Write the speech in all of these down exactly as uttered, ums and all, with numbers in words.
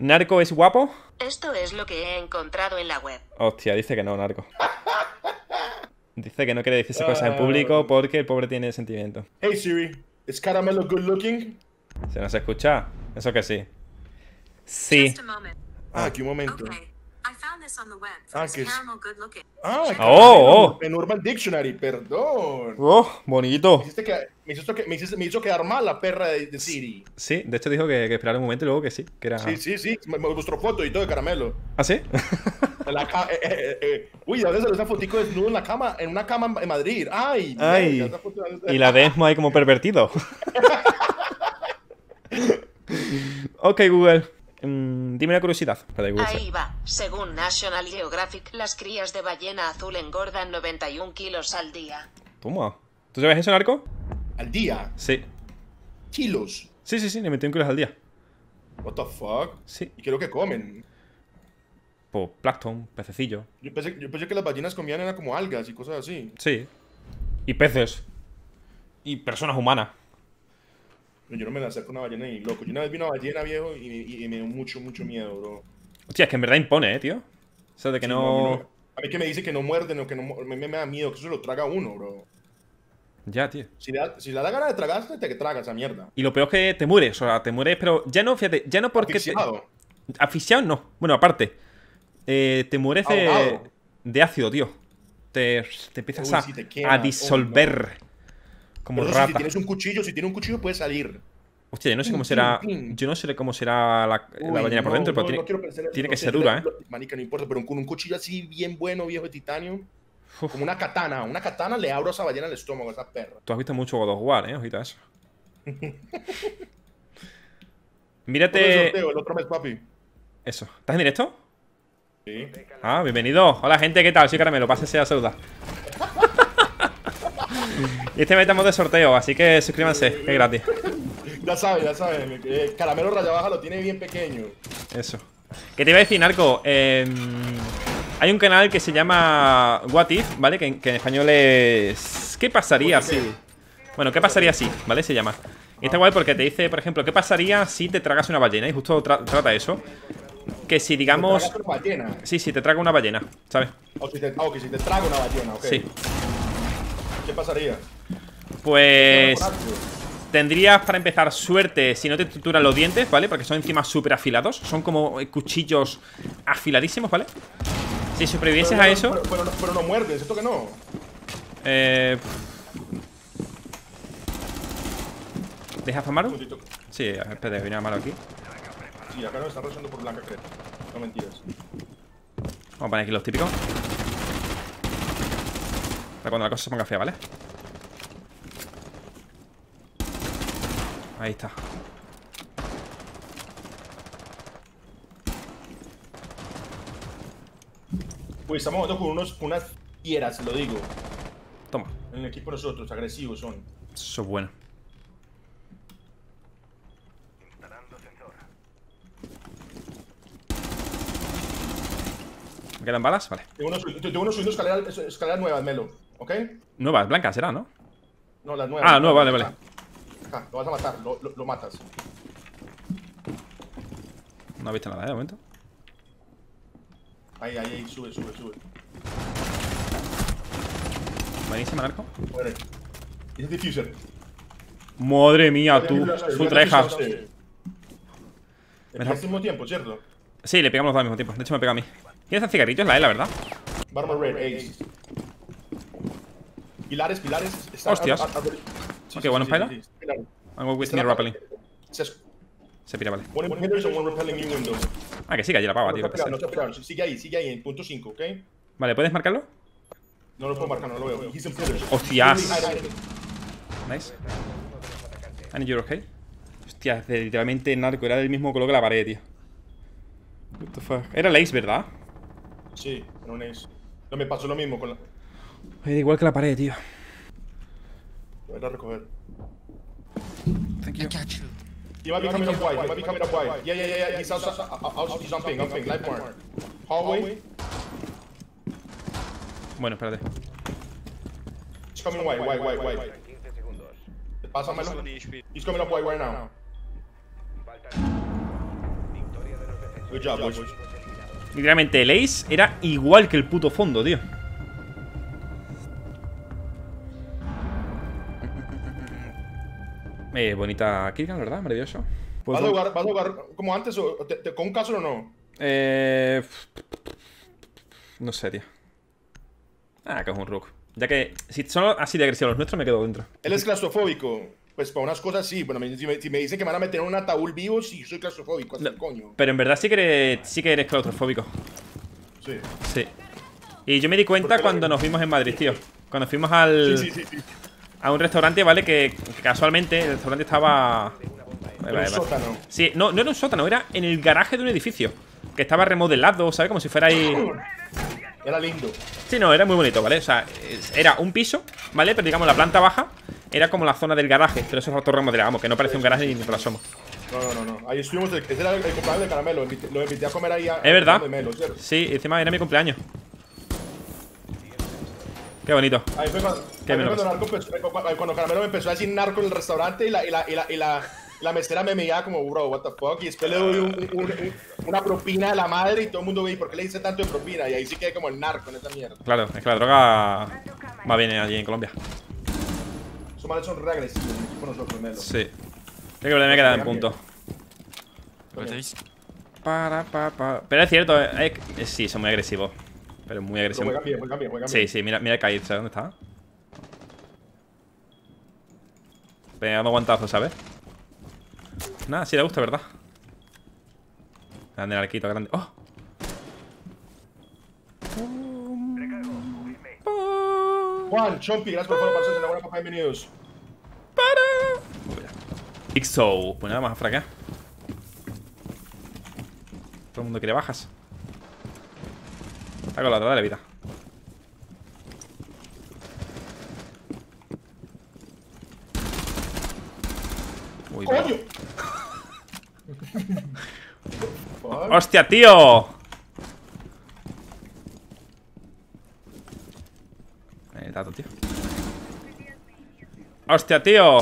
¿Narco es guapo? Esto es lo que he encontrado en la web. Hostia, dice que no, Narco. Dice que no quiere decirse cosas en público porque el pobre tiene sentimientos. Hey Siri, ¿es Caramelo good looking? ¿Se nos escucha? Eso que sí. Sí. Ah, aquí un momento. Ah, que es... Ah, oh, oh. En Urban Dictionary, perdón. Oh, bonito. Me, hiciste que, me, hizo, me, hizo, me hizo quedar mal la perra de, de Siri. Sí, de hecho dijo que, que esperara un momento y luego que sí. Que era... Sí, sí, sí. Me, me mostró foto y todo de Caramelo. ¿Ah, sí? La ca eh, eh, eh. Uy, a veces esa fotico desnudo en la cama, en una cama en Madrid. Ay, Ay. Verga, foto... Y la de Esmo ahí como pervertido. Ok, Google. Mm, dime una curiosidad. Ahí va. Según National Geographic, las crías de ballena azul engordan noventa y un kilos al día. Toma. ¿Tú sabes eso, Narco? ¿Al día? Sí. ¿Kilos? Sí, sí, sí, noventa y un kilos al día. What the fuck? Sí. ¿Y qué es lo que comen? Pues plancton, pececillo. Yo pensé, yo pensé que las ballenas comían era como algas y cosas así. Sí. Y peces. Y personas humanas. Yo no me la acerco a una ballena ni loco. Yo una vez vi una ballena, viejo, y, y, y me dio mucho, mucho miedo, bro. Hostia, es que en verdad impone, eh, tío. O sea, de que Sí, no... no, a, mí no... a mí que me dice que no muerden o que no... Me, me, me da miedo que eso se lo traga uno, bro. Ya, tío. Si le da, si le da ganas de tragarse, te que traga esa mierda. Y lo peor es que te mueres, o sea, te mueres, pero ya no, fíjate, ya no porque... Asfixiado. Te... Asfixiado no. Bueno, aparte. Eh, te mueres de... Ahogado. de ácido, tío. Te, te empiezas Uy, a, si te quemas. a disolver. Oh, no. Como pero rata. Si tienes un cuchillo, si tienes un cuchillo puedes salir. Hostia, yo no sé cómo será. Yo no sé cómo será la, Uy, la ballena no, por dentro, pero no, tiene, no tiene que ser dura, ¿eh? Manica, no importa, pero con un cuchillo así bien bueno, viejo de titanio. Uf. Como una katana. Una katana le abro a esa ballena el estómago, a esa perra. Tú has visto mucho God of War, ¿eh? Ojita eso. Mírate. El, sorteo, el otro mes, papi. Eso. ¿Estás en directo? Sí. Ah, bienvenido. Hola, gente, ¿qué tal? Soy Caramelo. Pásese a saludar. Y este mes estamos de sorteo, así que suscríbanse, que es gratis. Ya saben, ya saben. Eh, Caramelo Raya Baja lo tiene bien pequeño. Eso. ¿Qué te iba a decir, Narco? Eh, hay un canal que se llama What If, ¿vale? Que, que en español es... ¿Qué pasaría si...? Bueno, ¿qué pasaría si? ¿Vale? Se llama. Y está guay porque te dice, por ejemplo, ¿qué pasaría si te tragas una ballena? Y justo tra trata eso. Que si, digamos... ¿Te tragas una ballena? Sí, si te traga una ballena, ¿sabes? O si te, oh, que si te traga una ballena, ok. Sí. ¿Qué pasaría? Pues... Tendrías, para empezar, suerte si no te trituran los dientes, ¿vale? Porque son encima súper afilados. Son como cuchillos afiladísimos, ¿vale? Si sobrevivieses no, a eso... Pero, pero, no, pero no muerdes, ¿esto que no? Eh... ¿Deja Famaru? Sí, espérate, viene malo aquí. Sí, acá no está rozando por blanca, creo. No mentiras. Vamos a poner aquí los típicos. Para cuando la cosa se ponga fea, ¿vale? Ahí está. Pues estamos jugando con unos, unas fieras, lo digo. Toma. En el equipo nosotros, agresivos son. Eso es bueno. ¿Me quedan balas? Vale. Tengo unos, tengo unos subiendo escaleras, escaleras nuevas, Melo. ¿Ok? Nuevas, blancas será, ¿no? No, las nuevas. Ah, no, vale, vale. Acá, lo vas a matar, lo, lo, lo matas. No he visto nada, ¿eh? De momento. Ahí, ahí, ahí, sube, sube, sube. Buenísima, Narco. Muere. Es el diffuser. Madre mía, tú. Full tryhard. Al mismo tiempo, ¿cierto? Sí, le pegamos los dos al mismo tiempo. De hecho, me pega a mí. ¿Tienes cigarrillos? La E, la verdad. Barman Red, Ace. Pilares, pilares. Hostias. A, a, a, sí, ok, bueno, Spyla. Sí, sí, sí. I'm going with me rappelling. Se, Se pira, vale. One Windows and one repelling new windows. Ah, que siga allí la pava, tío. No te no te pegaron. Sigue ahí, sigue ahí, en punto cinco, ¿ok? Vale, ¿puedes marcarlo? No lo puedo marcar, no lo veo. He's in pillars. Hostias. Nice. I need your okay. Hostia, literalmente Narco era del mismo color que la pared, tío. What the fuck. Era el Ace, ¿verdad? Sí, era un Ace. No, me pasó lo mismo con la... Era igual que la pared, tío. Voy a ir a recoger. Thank you. He might be coming up wide. He might be coming up wide. Yeah, yeah, yeah, yeah. He's outside. He's on ping, on ping. Light mark. Hallway. Bueno, espérate. He's coming wide, wide, wide, wide. Pásamelo. He's coming up wide right now. Good job, boys. Literalmente, el Ace era igual que el puto fondo, tío. Eh, bonita Kirkan, ¿verdad? Maravilloso. Pues ¿Vas a un- jugar, vas a jugar como antes o te- te- con un caso o no? Eh... No sé, tío. Ah, que es un Rook. Ya que si son así de agresivos los nuestros, me quedo dentro. Él es claustrofóbico. Pues para unas cosas sí, pero me- si, me, si me dicen que me van a meter en un ataúd vivo, sí, soy claustrofóbico, hasta el coño. Pero en verdad sí que eres, sí que eres claustrofóbico. Sí. Sí. Y yo me di cuenta ¿Por qué? cuando nos vimos en Madrid, tío. Cuando fuimos al... Sí, sí, sí, sí. A un restaurante, ¿vale? Que casualmente el restaurante estaba... En un sótano. Sí, no, no era un sótano, era en el garaje de un edificio. Que estaba remodelado, ¿sabes? Como si fuera ahí... Era lindo. Sí, no, era muy bonito, ¿vale? O sea, es- era un piso, ¿vale? Pero digamos, la planta baja era como la zona del garaje. Pero eso es auto remodelado, vamos, que no parece un garaje ni por asomo. No, no, no, no. Ahí estuvimos, ese era el, el cumpleaños de Caramelo. Lo invité, lo invité a comer ahí a, Es verdad. de Melo, ¿cierto? Sí, encima era mi cumpleaños. Qué bonito. Ahí fue cuando, Qué ahí fue menos. cuando, Narco empezó- cuando- cuando Caramelo me empezó a decir narco en el restaurante y la, y la, y la, y la, la mesera me miraba como, bro, what the fuck. Y después le doy un- un- un- una propina de la madre y todo el mundo ve, ¿y por qué le dice tanto de propina? Y ahí sí quedé como el narco en esa mierda. Claro, es que la droga va bien allí en Colombia. Esos males son re agresivos, con nosotros, Melo. Sí. Creo que me he quedado en punto. También. Para, pa, pa. Pero es cierto, eh, eh, sí, son muy agresivos. Pero muy Pero agresivos. juegan bien, juegan bien, juegan Sí, bien. sí, mira, mira el Kaid, ¿sabes dónde está? Pegando guantazos, ¿sabes? Nada, sí le gusta, ¿verdad? Grande el arquito, grande. ¡Oh! Juan, Chompi, gracias por follow, para una buena papá, bienvenidos. Ixo, pues nada más a fraquear. Todo el mundo quiere bajas. Está con la otra, dale vida. Uy, ¡Coño! ¡Hostia, tío! El dato, tío. ¡Hostia, tío!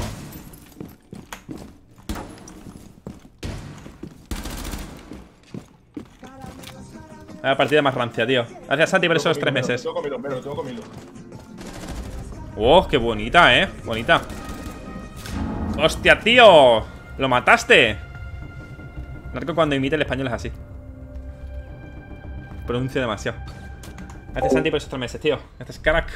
La partida más rancia, tío. Gracias, Santi, por esos tres meses. Tengo comido, Melo, tengo comido. ¡Oh, qué bonita, eh! Bonita. ¡Hostia, tío! ¡Lo mataste! Narco cuando imita el español es así. Pronuncia demasiado. Gracias, Santi, por esos tres meses, tío. Este es crack.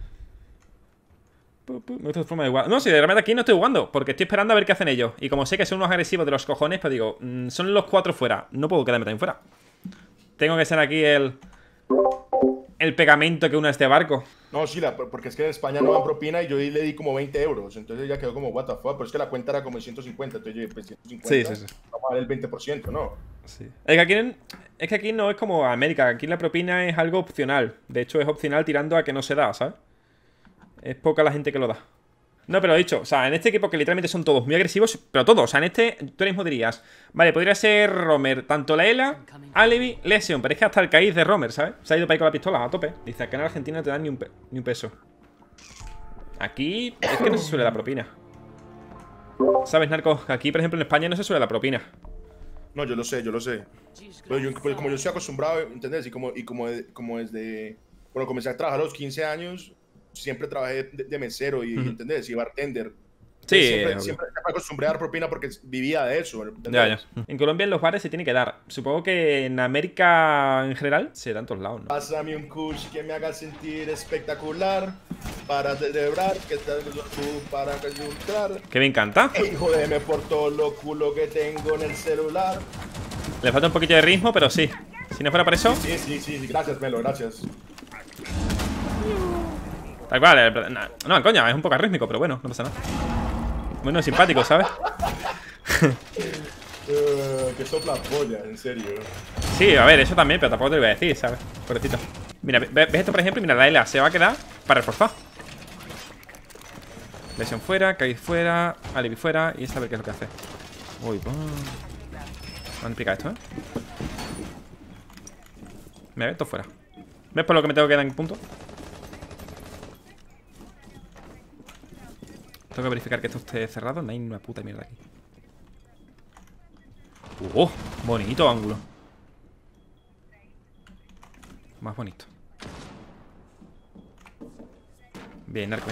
Me gusta tu forma de jugar. No, si de repente aquí no estoy jugando, porque estoy esperando a ver qué hacen ellos. Y como sé que son unos agresivos de los cojones, pues digo, mmm, son los cuatro fuera. No puedo quedarme también fuera. Tengo que ser aquí el... El pegamento que une este barco. No, sí, la, porque es que en España no dan propina y yo le di como veinte euros. Entonces ella quedó como, what the fuck. Pero es que la cuenta era como ciento cincuenta. Entonces yo dije, pues ciento cincuenta. Sí, sí, sí. Vamos a dar el veinte por ciento, ¿no? Sí. Es que, aquí, en- es que aquí no es como América. Aquí la propina es algo opcional. De hecho, es opcional tirando a que no se da, ¿sabes? Es poca la gente que lo da. No, pero lo he dicho, o sea, en este equipo que literalmente son todos muy agresivos, pero todos, o sea, en este tú ahora mismo dirías, vale, podría ser Romer, tanto la Ela, Alevi, Lesion, pero es que hasta el Kaiz de Romer, ¿sabes? Se ha ido para ahí con la pistola, a tope. Dice, acá en Argentina no te dan ni un, pe- ni un peso. Aquí es que no se suele la propina. ¿Sabes, Narco? Aquí, por ejemplo, en España no se suele la propina. No, yo lo sé, yo lo sé. Pero yo, pues, como yo estoy acostumbrado, ¿entendés? Y como, y como, como desde... Bueno, comencé a trabajar a los quince años, siempre trabajé de, de mesero y, Ujú. ¿entendés? Y bartender. Sí, siempre, obvio. siempre me acostumbré a dar propina porque vivía de eso. ¿entendés? Ya, ya. En Colombia en los bares se tiene que dar. Supongo que en América en general se da en todos lados, ¿no? Pásame un kush que me haga sentir espectacular para celebrar que estás tú para resultar. Que me encanta. Ey, jódeme por todo lo culo que tengo en el celular. Le falta un poquito de ritmo, pero sí. Si no fuera por eso, Sí, sí, sí, sí, gracias, Melo, gracias. tal cual. eh, No, no, coño, es un poco rítmico, pero bueno, no pasa nada. Bueno, simpático, ¿sabes? Uh, que sopla polla, en serio. Sí, a ver, eso también, pero tampoco te lo voy a decir, ¿sabes? Pobrecito. Mira, ve- ves esto, por ejemplo, y mira, la Ela se va a quedar para reforzar. Lesión fuera, Kaiz fuera, Alibi fuera, y esta a ver qué es lo que hace. Uy, va. Me han picado esto, ¿eh? Mira, esto fuera. ¿Ves por lo que me tengo que quedar en punto? Tengo que verificar que esto esté cerrado. No hay una puta mierda aquí. ¡Oh! Bonito ángulo. Más bonito. Bien, narco.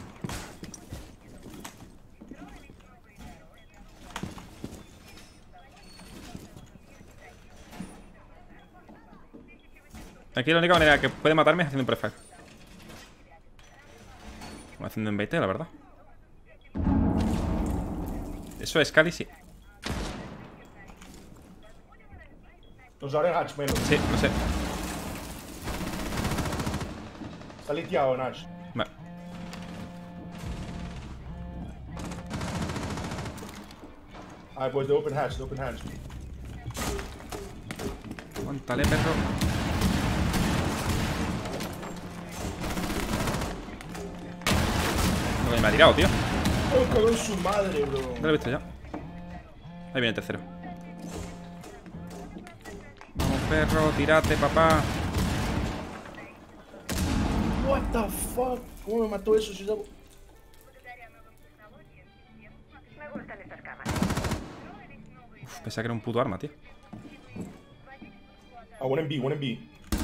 Aquí la única manera que puede matarme es haciendo un prefire. O haciendo un veinte, la verdad. Eso es Cali, sí. Nos abren hatch, menos. Sí, no sé. Está liteado, Nash. Vale. Alright, boys, the open hatch, the open hatch. Aguántale, perro. No que me ha tirado, tío. Oh, cagó en su madre, bro. No lo he visto ya. Ahí viene el tercero. Vamos, perro, tírate, papá. What the fuck? ¿Cómo me mató eso? Si ya... Uf, pensaba que era un puto arma, tío. Ah, one in B, one in B.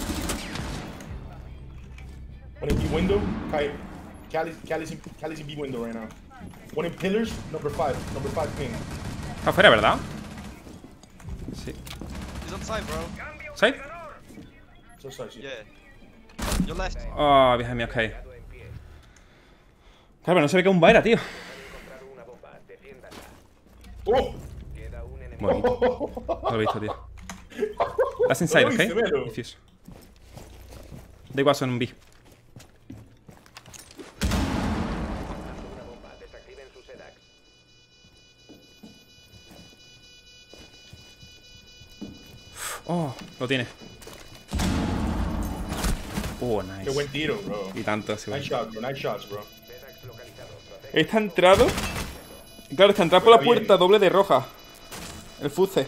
One in B window. Kai, Cali's, Cali's, in, Cali's in B window right now. One in pillars, number five. Number five ping. Está afuera, ¿verdad? Sí. He's on side, bro. ¿Side? So sorry, shit. Yeah. Your left. Oh, behind me, ok. Claro, pero no se ve que un va era, tío. Oh! Bonito. No lo he visto, tío. That's inside, No lo viste, ok? Melo. Diffuse. Da igual, son un B. Oh, lo tiene. Oh, nice. Qué buen tiro, bro. Y tanto, sí, Nice shot, bro. Nice shots, bro. Está entrado. Claro, está entrado por la puerta doble de roja. El Fuce.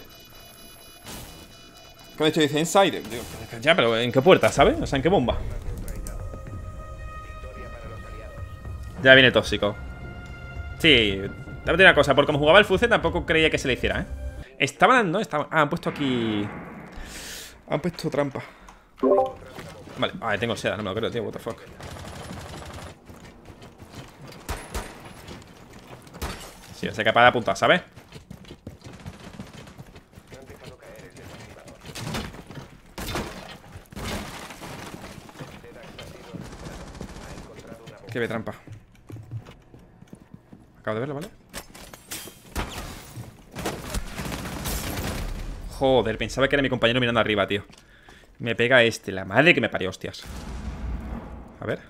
Que de hecho dice inside. Digo, ya, pero ¿en qué puerta, sabes? O sea, ¿en qué bomba? Ya viene tóxico. Sí, dame una cosa. Por como jugaba el Fuce, tampoco creía que se le hiciera, ¿eh? Estaban, ¿no? Estaban. Ah, han puesto aquí. Han puesto trampa. Vale, ah, tengo seda, no me lo creo, tío. What the fuck. Sí, se capaz de apuntar, ¿sabes? Que ve trampa. Acabo de verlo, ¿vale? Joder, pensaba que era mi compañero mirando arriba, tío. Me pega este, la madre que me parió, hostias. A ver.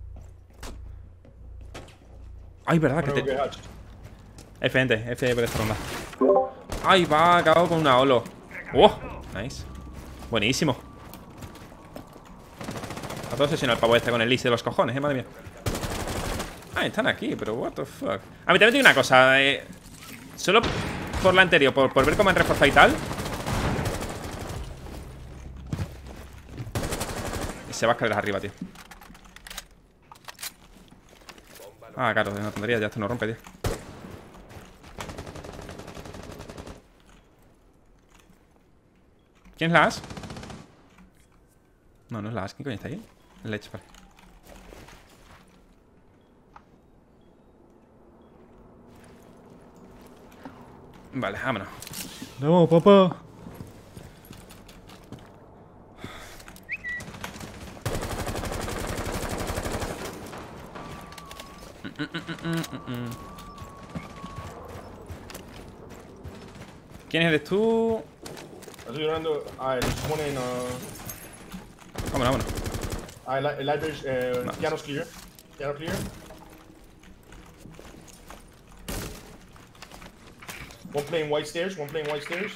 Ay, verdad que te... F, gente, F por esta ronda. Ay, va, acabo con una holo. Oh, nice. Buenísimo. A todo obsesionado el pavo este con el Lise de los cojones, eh, madre mía. Ah, están aquí, pero what the fuck. A mí también te digo una cosa, eh, solo por la anterior, por, por ver cómo han reforzado y tal. Se va a escaleras arriba, tío. Ah, claro, de una tontería, ya esto no rompe, tío. ¿Quién es la As? No, no es la As. ¿Quién coño está ahí? El Lech, vale. Vale, vámonos. No, papá. Mm, mm, mm, mm, mm. ¿Quién eres tú? Estoy llorando. Alright, there's one in. Uh... Vámonos, vámonos. Alright, library's. Uh, No. Piano's clear. Piano clear. One playing white stairs. One playing white stairs.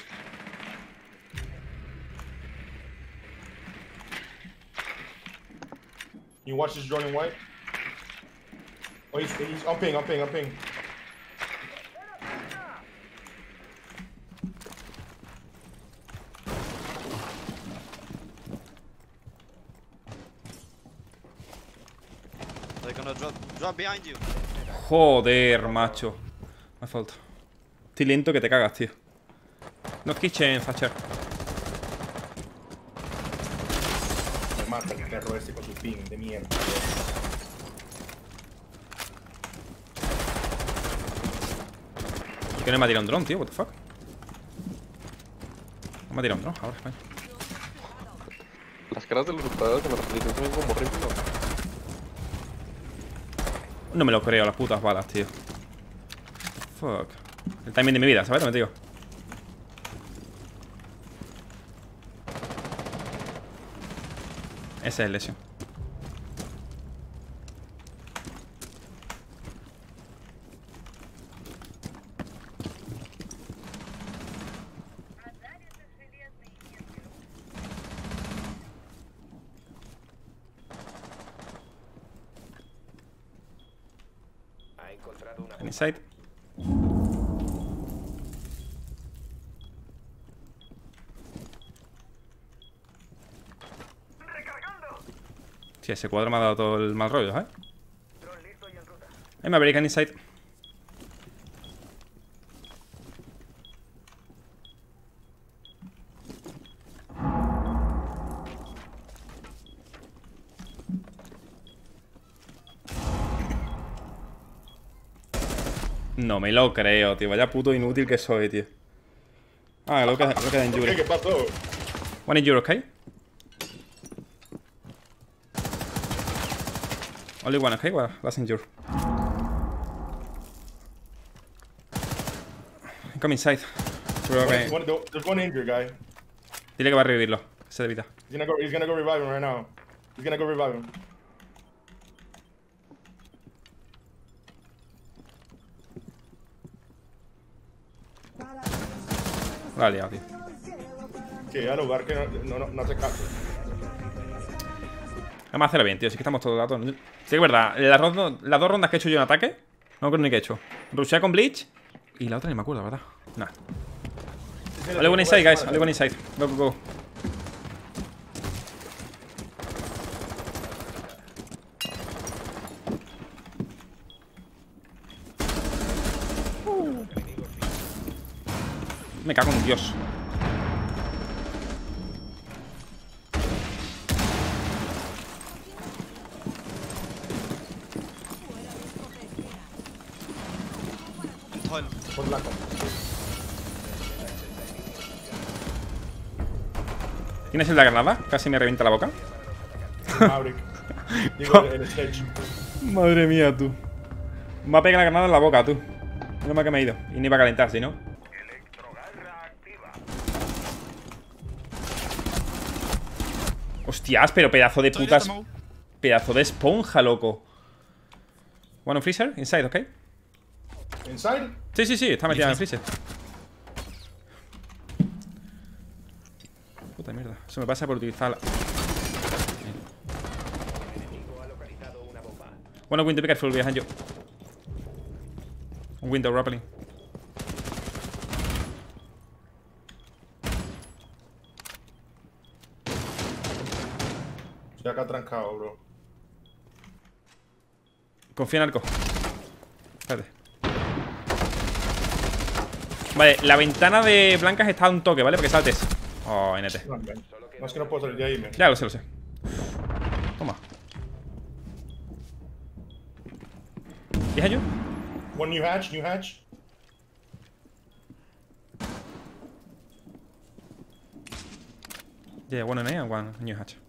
You watch this drone in white. Oh, he's, he's on ping, on ping, on ping. They're gonna drop, drop behind you. Joder, macho. Me falta. Estoy lento que te cagas, tío. No kitchen, Thatcher. mata el perro este con su ping de mierda. ¿Por qué no me ha tirado un dron, tío? What the fuck? No me ha tirado un dron, ahora, España. Las caras de los jugadores de la repetición son como horribles. No me lo creo, las putas balas, tío. Fuck. El timing de mi vida, ¿sabes lo que te digo? Ese es el lesión. Inside. Sí, ese cuadro me ha dado todo el mal rollo, ¿eh? Hey, Maverick, inside. No me lo creo, tío. Vaya puto inútil que soy, tío. Ah, lo que, lo que da en Yuri. ¿Qué pasó? One in Yuri, okay? Only one, okay? Well, last in Yuri. Come inside. Sure, okay. One, one, there's one injured guy. Dile que va a revivirlo. Se evita. He's gonna go. He's gonna go revive him right now. He's gonna go revive him. La ha liado, tío. Sí, al lugar que no, no, no, no hace caso. Vamos a hacerlo bien, tío. Si es que estamos todos datos. Sí que es verdad. Las, rondas, las dos rondas que he hecho yo en ataque, no creo ni que he hecho. Rushea con Bleach. Y la otra ni me acuerdo, ¿verdad? Nah. Vale, one inside, guys. Vale, one inside. Go, go, go. Me cago en Dios. Toilet. Por blanco. ¿Tienes el de la granada? Casi me revienta la boca. Maverick. Digo, el sledge. Madre mía, tú. Me ha pegado la granada en la boca, tú. No me ha que me he ido. Y ni va a calentar, si no. Hostias, pero pedazo de putas. Pedazo de esponja, loco. One on freezer, inside, ¿ok? Inside. Sí, sí, sí, está metida en el freezer. Puta mierda. Eso me pasa por utilizar la... Bueno, window, be careful behind you. Un window rappelling. Estoy acá trancado, bro. Confía en arco. Espérate. Vale, la ventana de blancas está a un toque, ¿vale? Porque saltes. Oh, N T. No, no es que no puedo salir de ahí, man. Ya lo sé, lo sé. Toma. ¿Behind you? One new hatch, new hatch. Yeah, one in A and one new hatch.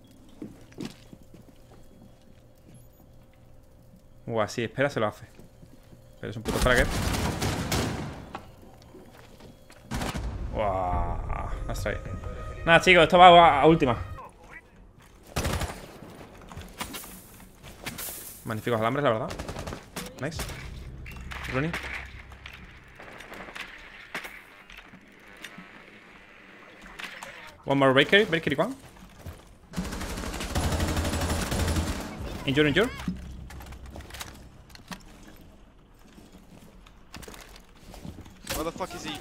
Uah, si espera se lo hace. Pero es un puto fragger. Uah, that's right. Nada, chicos, esto va a, a última. Magníficos alambres, la verdad. Nice. Running. One more bakery, bakery one. Injure, injure. Where the fuck is he?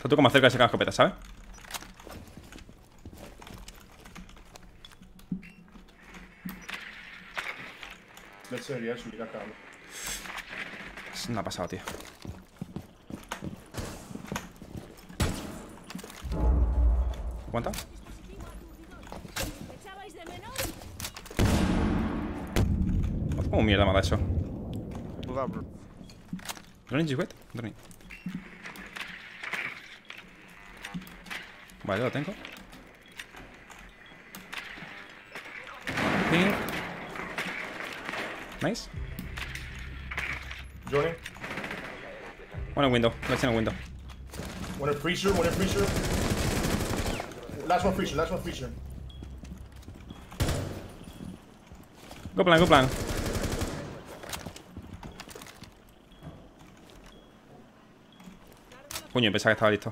Está tú como cerca de sacar escopeta, ¿sabes? Let's say, yeah, subir acá. No ha pasado, tío. ¿Aguanta? ¿Cómo mierda mala eso? Move out, bro. ¿Droning is wet? Droning. Vale, lo tengo. Ping. Nice. Joining. One in window. Let's in a window. One in freezer, one in freezer. Last one freezer, last one freezer. Go plan, go plan. Puño, pensaba que estaba listo.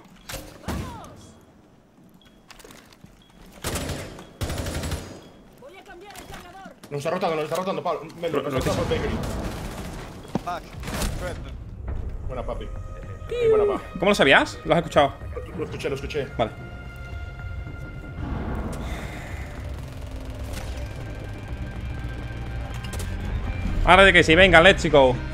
Nos está rotando, nos está rotando, Pablo. Melo, nos Lo- está lo- rotando Bakery. Back. Thread. Buena, papi. Muy buena, pa. ¿Cómo lo sabías? ¿Lo has escuchado? Lo escuché, lo escuché. Vale. Ahora de que sí, venga, let's go.